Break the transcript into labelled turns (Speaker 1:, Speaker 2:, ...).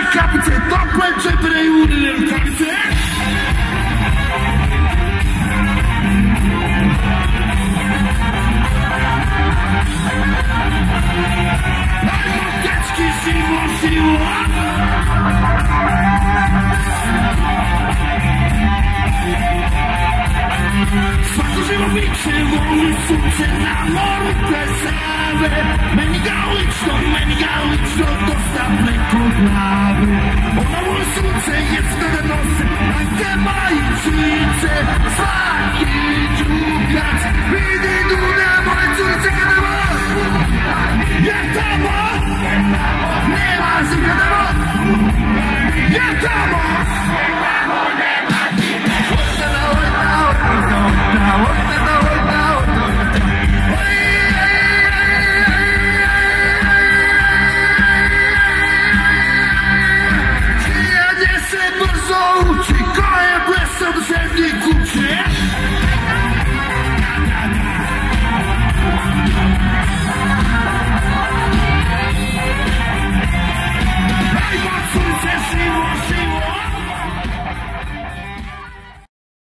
Speaker 1: capice, dopo il cepere uno nel capice. Fakożyło bicie, wolny słońce na morte same. Meni gaulično, dostawne kod nas.